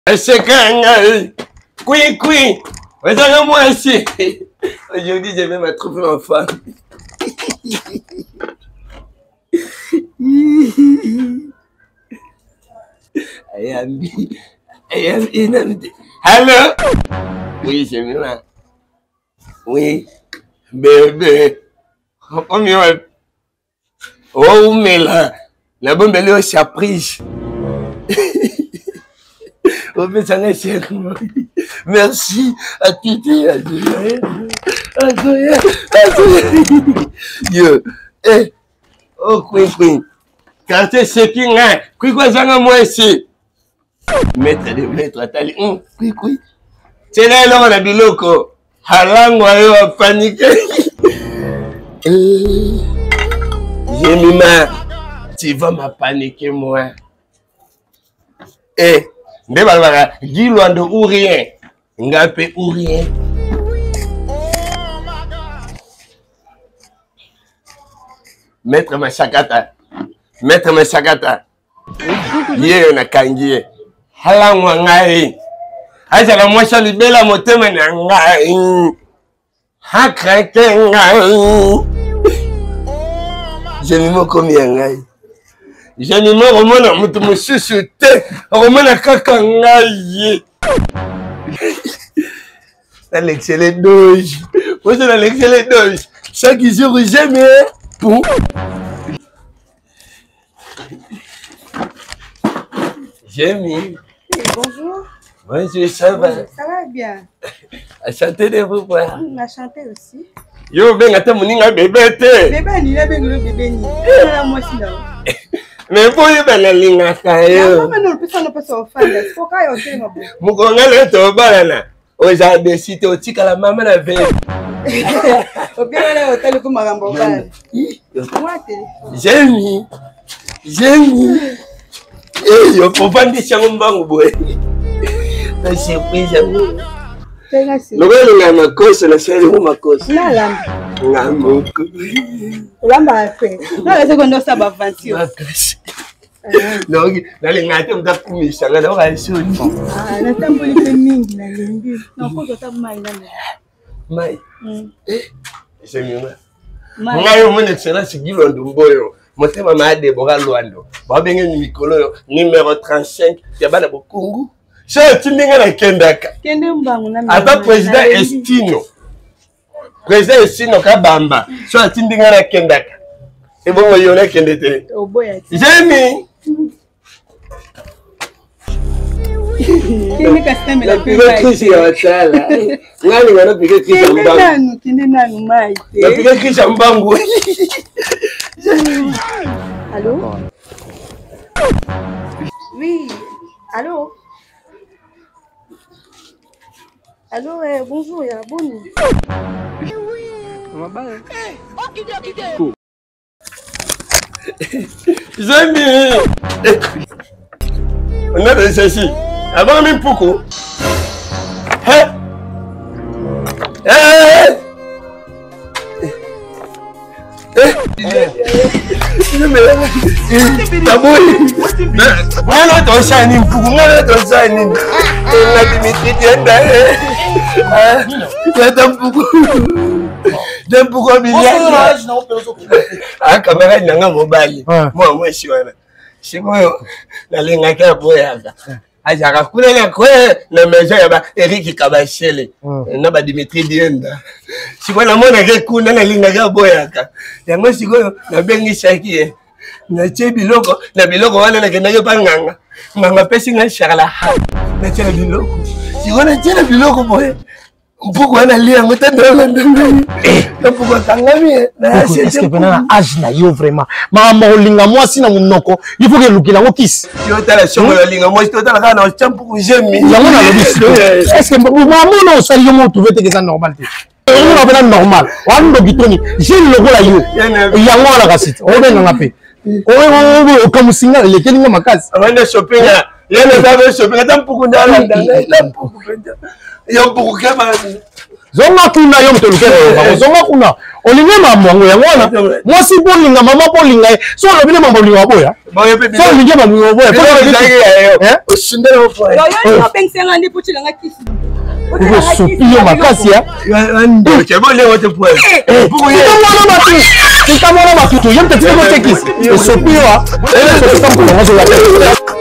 C'est quand oui. Moi aussi. Aujourd'hui, je vais me trouver ma femme. Allô? Oui, c'est moi. Oui, bébé. Oh, mais là, la bombe elle est au surprise. Merci à Titi. Yo, oh, Queen. Quartier Seking, quoi, ça moi ici. Maître, Tali, oui. C'est là, on a du loco. Halang, on va paniquer. Jemima, tu vas me paniquer, moi. Ndebala Gilwando ou rien. Ngapé ou rien. Maître Machakata. Yé na kangie. Halangwa ngai. Aja la mwasha libela motema na ngai. Hakrake ngai. Je m'y komi ngai. Je n'ai pas remona mutu mususu te remona kaka ngai. Dans l'excellent doge. Moi c'est dans l'excellent doge. Chaque jour j'aime pour. J'aime. Bonjour. Bonjour, ça va? Ça va bien. À chanter de vous voir. À chanter aussi. Yo ben ata muninga bébé te. Bébé ni la ben le bébé ni. Moi si là. Mais pour y aller linga kayo. Non, peut ça offrir. Faut kayo te mo. Mukonga le to balana. Oza décidé au tika la maman la veille. Au bien aller au hôtel comme marambo bal. Moi J'aime. Yo faut pas dire chango mbangu boy. Na surprise yangu. Le gars il a ma cause la chérie ou ma cause. La lambe. La mon. Lambe a fait. Non, la seconde ça va aventure. Non, là les ngate on t'a commis ça là on a soni. Ah, na tambo le mingi na limbi. Non, faut que tu mai là. Mai. C'est mieux. Ngai mon excellence Gilwando Mboyo. Motema ma Debora Luando. Ba benga ni mikolo numéro 35 ya bana bokungu. C'est tindinga na kendaka. Kende mbangu na. Ata président Estino Kabamba. C'est tindinga na kendaka. Et bon yo na kendete. Oboya. J'aime. Kende kastembe la piga kisi ya watala. Ngani wana piga kisi ya mbangu. Kende nanu mai. La piga kisi ya mbangu. Allô? Oui, allô? Allô, bonjour, il y a bonne. J'aime. On a des ceci. Avant même pourquoi? Aja kulela kwe na maison ya ba Eric Kabashele na ba Dimitri Dienda siko na mona ke kuna na linga ga boyaka yango siko na bengi shaki na biloko wana na kenda ke panganga nganga pesi nga shakala ha na chela biloko siko na chela biloko boye mpuko wana lia ngotanda na ndani na mpuko tangami na est-ce que pendant âge na yo vraiment mama olinga mwasi na munoko il faut que lukila ngo kiss yo tala shongo yo linga mwasi to tala kana o champuko jemi yango na lobi est-ce que mama no sali yo mo trouver que ça normal te on a pas normal wan do bitoni j'ai le logo la yo yango la kasite o benga ngape o kamusinga le kelinga makasi avanda shopping ya na shopping ata mpuko ndala ndala mpuko yo mpuko kama zonga kuna yo moto lukele zonga kuna olinga mambo yango wana mwasi bolinga mama bolinga so lobile mambo linga boya so olinga mambo linga boya osindele ofoya yo yo pensenga ndi puchilanga kisi Sopio makasi ya Sopio